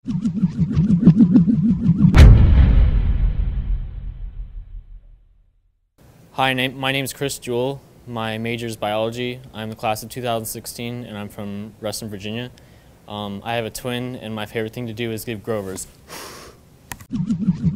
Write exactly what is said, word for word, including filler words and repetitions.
Hi, name, my name is Chris Jewell. My major is biology. I'm the class of two thousand sixteen, and I'm from Reston, Virginia. Um, I have a twin, and my favorite thing to do is give Grovers.